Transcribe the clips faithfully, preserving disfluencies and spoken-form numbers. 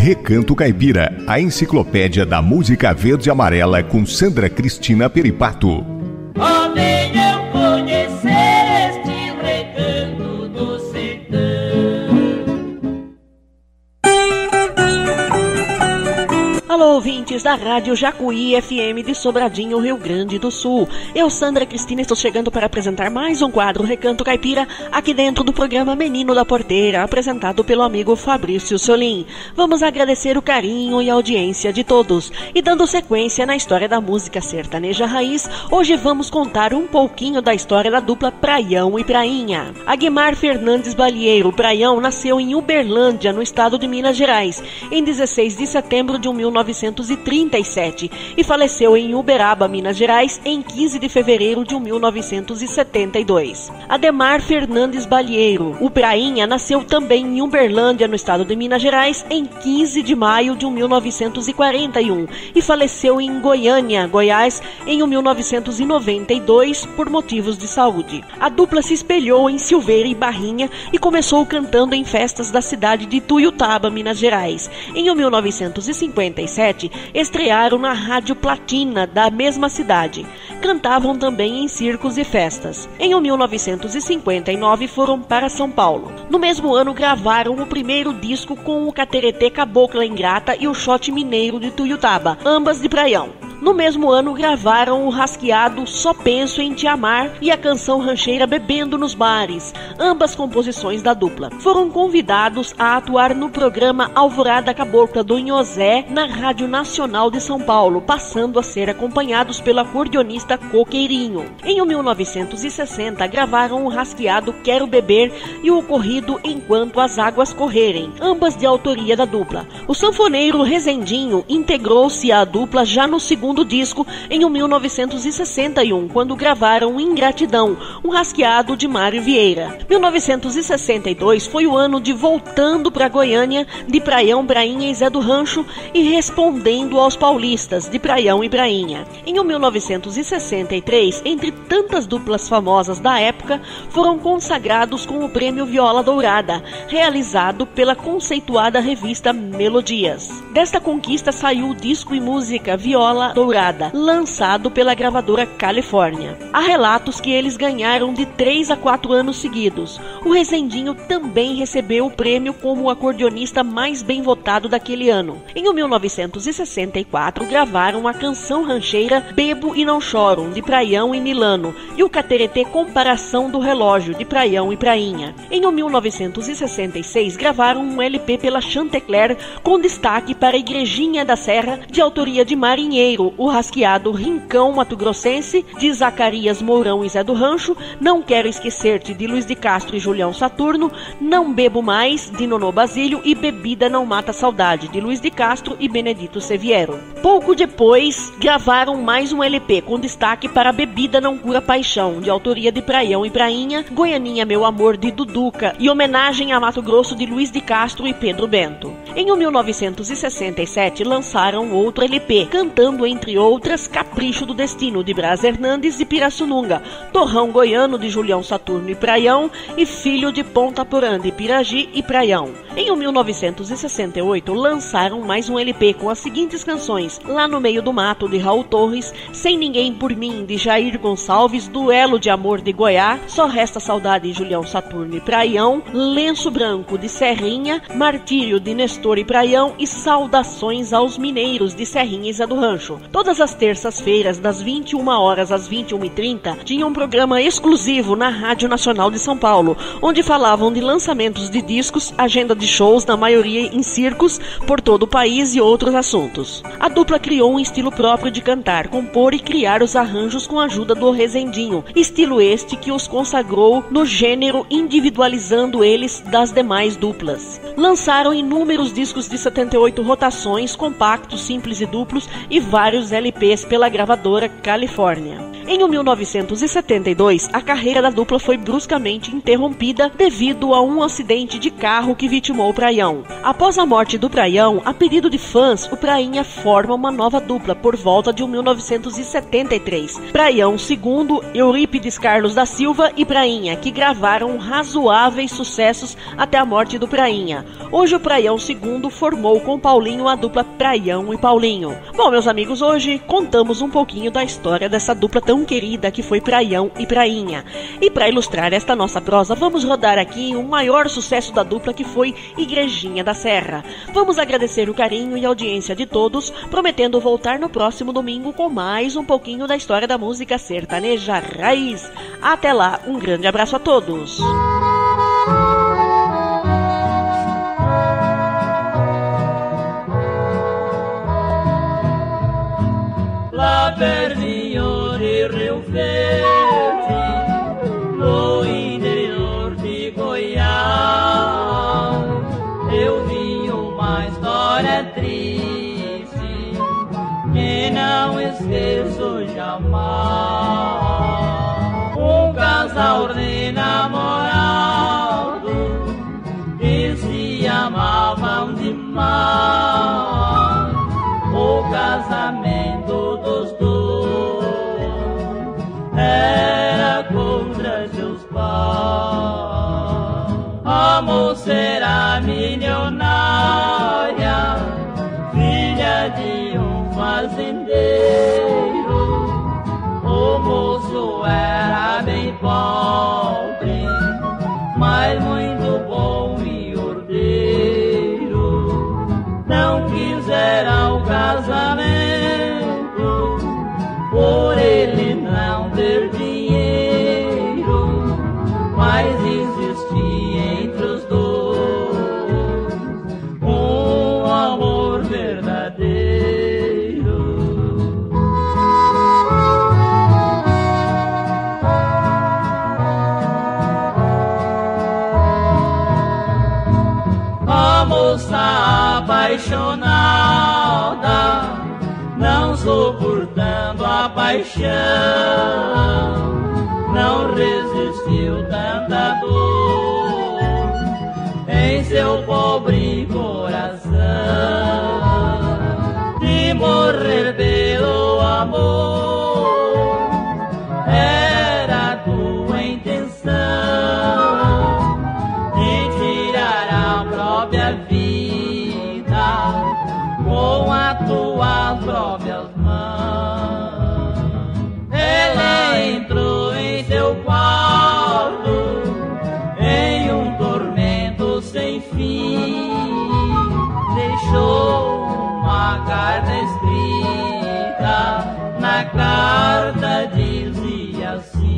Recanto Caipira, a enciclopédia da música verde e amarela com Sandra Cristina Peripato. Oh, venham conhecer este recanto do sertão. Alô, ouvintes da Rádio Jacuí F M de Sobradinho, Rio Grande do Sul. Eu, Sandra Cristina, estou chegando para apresentar mais um quadro Recanto Caipira aqui dentro do programa Menino da Porteira, apresentado pelo amigo Fabrício Solim. Vamos agradecer o carinho e a audiência de todos. E dando sequência na história da música sertaneja raiz, hoje vamos contar um pouquinho da história da dupla Praião e Prainha. Aguimar Fernandes Balieiro, Praião, nasceu em Uberlândia, no estado de Minas Gerais, em dezesseis de setembro de mil novecentos e trinta e sete e faleceu em Uberaba, Minas Gerais, em quinze de fevereiro de mil novecentos e setenta e dois. Ademar Fernandes Balieiro, o Prainha, nasceu também em Uberlândia, no estado de Minas Gerais, em quinze de maio de mil novecentos e quarenta e um e faleceu em Goiânia, Goiás, em mil novecentos e noventa e dois por motivos de saúde. A dupla se espelhou em Silveira e Barrinha e começou cantando em festas da cidade de Tuiutaba, Minas Gerais. Em mil novecentos e cinquenta e sete, estrearam na Rádio Platina da mesma cidade. Cantavam também em circos e festas. Em mil novecentos e cinquenta e nove foram para São Paulo. No mesmo ano gravaram o primeiro disco com o Cateretê Cabocla Ingrata e o Shot Mineiro de Tuiutaba, ambas de Praião. No mesmo ano gravaram o rasqueado Só Penso em Te Amar e a canção rancheira Bebendo nos Bares, ambas composições da dupla. Foram convidados a atuar no programa Alvorada Cabocla do Inhozé na Rádio Nacional de São Paulo, passando a ser acompanhados pelo acordeonista Coqueirinho. Em mil novecentos e sessenta gravaram o rasqueado Quero Beber e o ocorrido Enquanto as Águas Correrem, ambas de autoria da dupla. O sanfoneiro Rezendinho integrou-se à dupla já no segundo do disco em mil novecentos e sessenta e um, quando gravaram Ingratidão, um rasqueado de Mário Vieira. mil novecentos e sessenta e dois foi o ano de Voltando para Goiânia, de Praião, Prainha e Zé do Rancho, e Respondendo aos Paulistas, de Praião e Prainha. Em mil novecentos e sessenta e três, entre tantas duplas famosas da época, foram consagrados com o Prêmio Viola Dourada, realizado pela conceituada revista Melodias. Desta conquista saiu o disco e música Viola Dourada, lançado pela gravadora Califórnia. Há relatos que eles ganharam de três a quatro anos seguidos. O Rezendinho também recebeu o prêmio como o acordeonista mais bem votado daquele ano. Em mil novecentos e sessenta e quatro gravaram a canção rancheira Bebo e Não Choro, de Praião e Milano, e o Cateretê Comparação do Relógio, de Praião e Prainha. Em mil novecentos e sessenta e seis gravaram um L P pela Chantecler com destaque para Igrejinha da Serra, de autoria de Marinheiro, o rasqueado Rincão Mato Grossense, de Zacarias Mourão e Zé do Rancho, Não Quero Esquecer-te, de Luiz de Castro e Julião Saturno, Não Bebo Mais, de Nonô Basílio, e Bebida Não Mata Saudade, de Luiz de Castro e Benedito Seviero. Pouco depois, gravaram mais um L P com destaque para Bebida Não Cura Paixão, de autoria de Praião e Prainha, Goianinha Meu Amor, de Duduca, e Homenagem a Mato Grosso, de Luiz de Castro e Pedro Bento. Em mil novecentos e sessenta e sete lançaram outro L P, cantando entre outras Capricho do Destino, de Brás Hernandes e Pirassununga, Torrão Goiano, de Julião Saturno e Praião, e Filho de Ponta Porã, de Piragi e Praião. Em mil novecentos e sessenta e oito lançaram mais um L P com as seguintes canções: Lá no Meio do Mato, de Raul Torres, Sem Ninguém por Mim, de Jair Gonçalves, Duelo de Amor, de Goiás, Só Resta Saudade, de Julião Saturno e Praião, Lenço Branco, de Serrinha, Martírio, de Nestor e Praião, e Saudações aos Mineiros, de Serrinha e Zé do Rancho. Todas as terças-feiras, das vinte e uma horas às vinte e uma e trinta, tinha um programa exclusivo na Rádio Nacional de São Paulo, onde falavam de lançamentos de discos, agenda de shows, na maioria em circos, por todo o país, e outros assuntos. A dupla criou um estilo próprio de cantar, compor e criar os arranjos com a ajuda do Rezendinho, estilo este que os consagrou no gênero, individualizando eles das demais duplas. Lançaram inúmeros discos de setenta e oito rotações, compactos, simples e duplos, e vários vários L Ps pela gravadora Califórnia. Em mil novecentos e setenta e dois, a carreira da dupla foi bruscamente interrompida devido a um acidente de carro que vitimou o Praião. Após a morte do Praião, a pedido de fãs, o Prainha forma uma nova dupla por volta de mil novecentos e setenta e três. Praião segundo, Eurípides Carlos da Silva e Prainha, que gravaram razoáveis sucessos até a morte do Prainha. Hoje o Praião segundo formou com Paulinho a dupla Praião e Paulinho. Bom, meus amigos, hoje contamos um pouquinho da história dessa dupla tão querida que foi Praião e Prainha. E para ilustrar esta nossa prosa, vamos rodar aqui o maior sucesso da dupla, que foi Igrejinha da Serra. Vamos agradecer o carinho e a audiência de todos, prometendo voltar no próximo domingo com mais um pouquinho da história da música sertaneja raiz. Até lá, um grande abraço a todos. Lá pertinho de Rio Verde, no interior de Goiás, eu vi uma história triste que não esqueço jamais. Um casal de namorados que se amavam demais. O casamento dos dois era contra seus pais. A moça era milionária, filha de um fazendeiro. O moço era bem pobre, mas muito bom e ordeiro. Não quiseram o casamento por ele não ter dinheiro, mas existia entre os dois um amor verdadeiro. A moça apaixonada, não suportando a paixão, não resistiu tanta dor em seu pobre coração. De morrer pelo amor era tua intenção, de tirar a própria vida com as tuas próprias mãos. Ela entrou em seu quarto em um tormento sem fim, deixou uma carta escrita, na carta dizia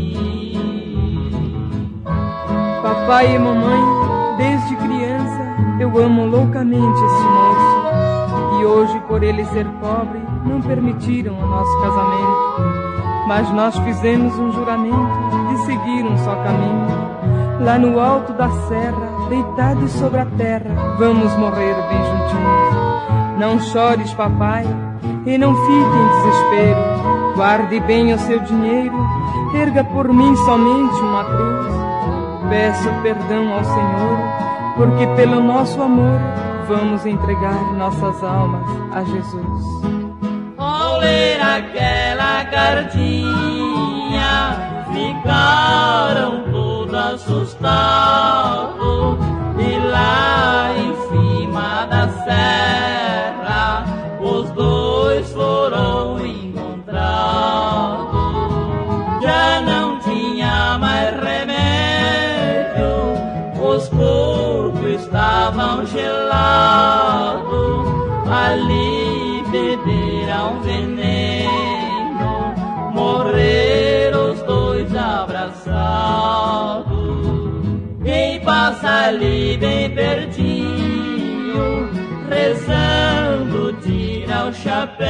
assim: Papai e mamãe, desde criança eu amo loucamente este moço, e hoje, por ele ser pobre, não permitiram o nosso casamento. Mas nós fizemos um juramento de seguir um só caminho. Lá no alto da serra, deitados sobre a terra, vamos morrer bem juntinhos. Não chores, papai, e não fique em desespero. Guarde bem o seu dinheiro, erga por mim somente uma cruz. Peço perdão ao Senhor, porque pelo nosso amor vamos entregar nossas almas a Jesus. Ao ler aquela cartinha, ficaram todos assustados, e lá em cima da serra os dois foram encontrados. Já não tinha mais remédio, os corpos estavam gelados, ali beberam veneno, morreram os dois abraçados. Quem passa ali bem pertinho, rezando, tira o chapéu,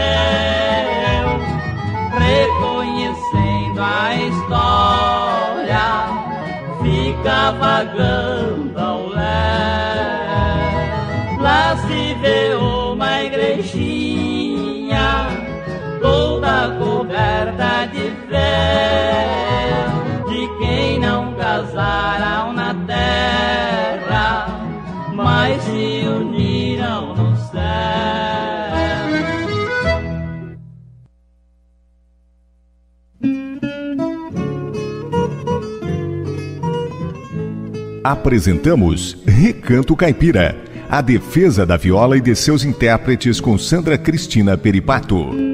reconhecendo a história, fica vagando ao léu. Lá se vê uma igrejinha, fé de quem não casaram na terra, mas se uniram no céu. Apresentamos Recanto Caipira, a defesa da viola e de seus intérpretes com Sandra Cristina Peripato.